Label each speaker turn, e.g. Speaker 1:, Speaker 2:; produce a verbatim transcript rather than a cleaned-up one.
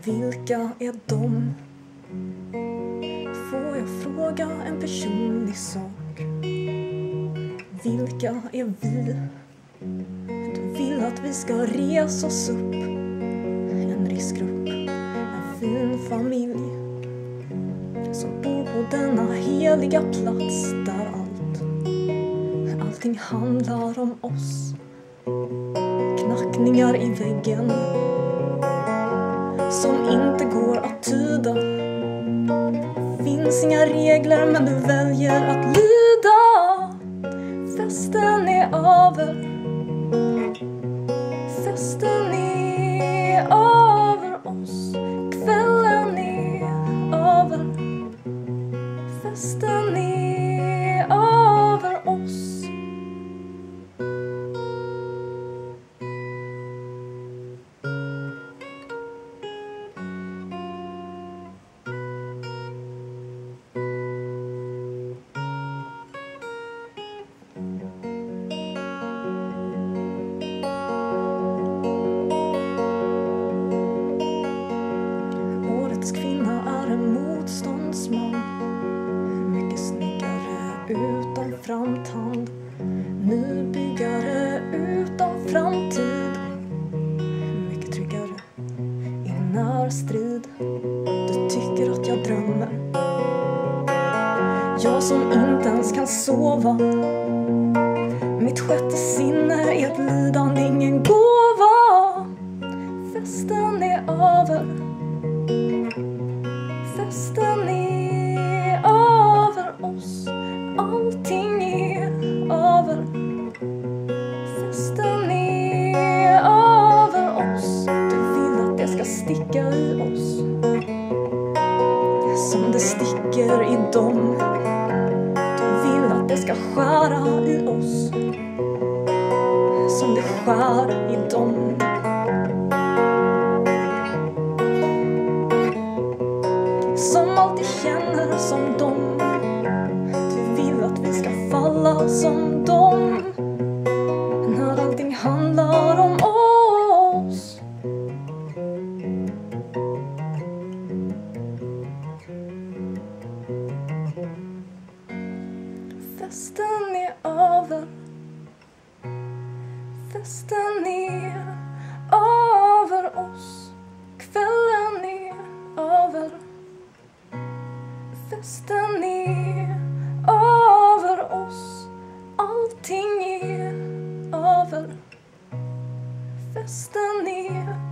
Speaker 1: Vilka är de? Får jag fråga en personlig sak? Vilka är vi? Du vill att vi ska resa oss upp. En riskgrupp, en fin familj som bor på denna heliga plats där allt, allting handlar om oss. Knackningar i väggen som inte går att tyda. Finns inga regler men du väljer att lyda. Festen är över. Festen är över oss. Kvällen är över. Festen är över oss. Kvinna är en motståndsman, mycket snyggare utan framtand, nybyggare utan framtid, mycket tryggare i närstrid. Du tycker att jag drömmer, jag som inte ens kan sova. Mitt sjätte sinne är ett lidande, ingen gåva. Festen är över. Festen är över oss. Allting är över. Festen är över oss. Du vill att det ska sticka i oss som det sticker i dem. Du vill att det ska skära i oss som det skär i dem. Som alltid känner som dem. Du vill att vi ska falla som dem. När allting handlar om oss. Festen är över. Festen är över oss. Kvällen är över. Festen är över oss. Allting är över. Festen är